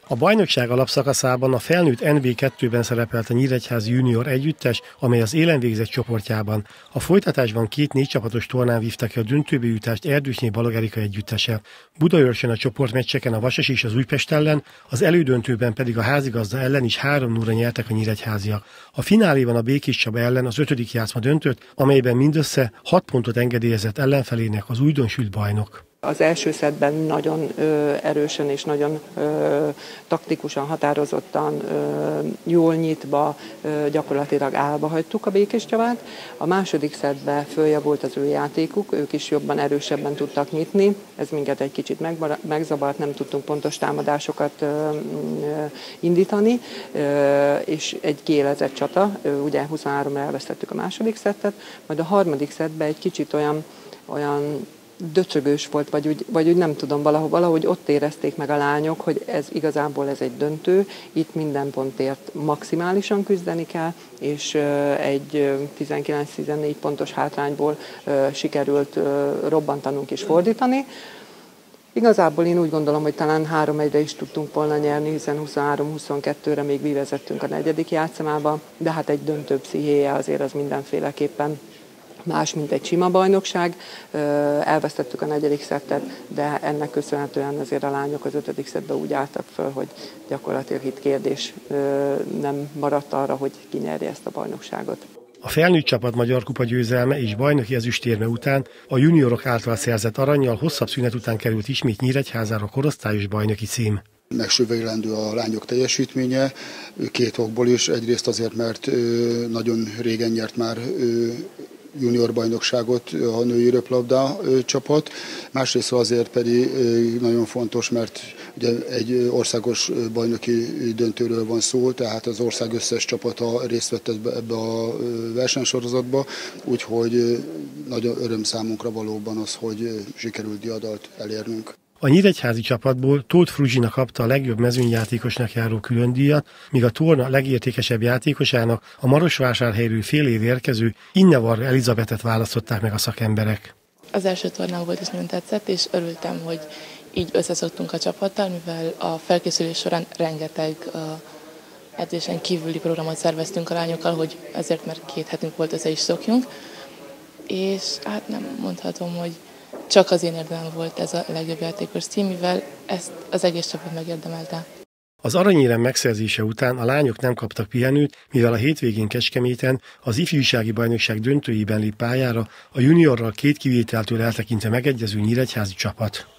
A bajnokság alapszakaszában a felnőtt NB2-ben szerepelt a Nyíregyházi junior együttes, amely az élen végzett csoportjában. A folytatásban 2 4 csapatos tornán vívta ki a döntőbe jutást Erdősné Balog Erika együttese. Budaörsön a csoportmeccseken a Vasas és az Újpest ellen, az elődöntőben pedig a házigazda ellen is 3-0-ra nyertek a nyíregyháziak. A fináléban a Békés Csaba ellen az 5. játszma döntött, amelyben mindössze 6 pontot engedélyezett ellenfelének az újdonsült bajnok. Az első szettben nagyon erősen és nagyon taktikusan, határozottan, jól nyitva, gyakorlatilag állba hagytuk a Békés Csabát. A második szettben följavult az ő játékuk, ők is jobban, erősebben tudtak nyitni. Ez minket egy kicsit megzavart, nem tudtunk pontos támadásokat indítani, és egy kiélezett csata, ugye 23-ra elvesztettük a második szettet, majd a harmadik szettben egy kicsit olyan döcögős volt, vagy úgy nem tudom, valahogy ott érezték meg a lányok, hogy ez igazából ez egy döntő, itt minden pontért maximálisan küzdeni kell, és egy 19-14 pontos hátrányból sikerült robbantanunk és fordítani. Igazából én úgy gondolom, hogy talán 3-1-re is tudtunk volna nyerni, hiszen 23-22-re még mi vezettünk a negyedik játszmába, de hát egy döntő pszichéje azért az mindenféleképpen más, mint egy sima bajnokság. Elvesztettük a negyedik szettet, de ennek köszönhetően azért a lányok az 5. szettben úgy álltak föl, hogy gyakorlatilag itt kérdés nem maradt arra, hogy ki nyerje ezt a bajnokságot. A felnőtt csapat magyar kupa győzelme és bajnoki ezüstérme után a juniorok által szerzett arannyal hosszabb szünet után került ismét Nyíregyházára korosztályos bajnoki cím. Megsöveglendő a lányok teljesítménye, 2 okból is. Egyrészt azért, mert nagyon régen nyert már junior bajnokságot a női röplabda csapat, másrészt azért pedig nagyon fontos, mert ugye egy országos bajnoki döntőről van szó, tehát az ország összes csapata részt vett ebbe a versenysorozatba, úgyhogy nagyon öröm számunkra valóban az, hogy sikerült diadalt elérnünk. A nyíregyházi csapatból Tóth Fruzsina kapta a legjobb mezőnyjátékosnak járó különdíjat, míg a torna legértékesebb játékosának a Marosvásárhelyről fél év érkező Innevar Elizabetet választották meg a szakemberek. Az első tornám volt és nagyon tetszett, és örültem, hogy így összeszoktunk a csapattal, mivel a felkészülés során rengeteg edzésen kívüli programot szerveztünk a lányokkal, hogy ezért már 2 hetünk volt, össze is szokjunk. És hát nem mondhatom, hogy csak az én érdemem volt ez a legjobb játékos cím, mivel ezt az egész csapat megérdemelte. Az aranyérem megszerzése után a lányok nem kaptak pihenőt, mivel a hétvégén Kecskeméten az ifjúsági bajnokság döntőjében lép pályára a juniorral 2 kivételtől eltekintve megegyező nyíregyházi csapat.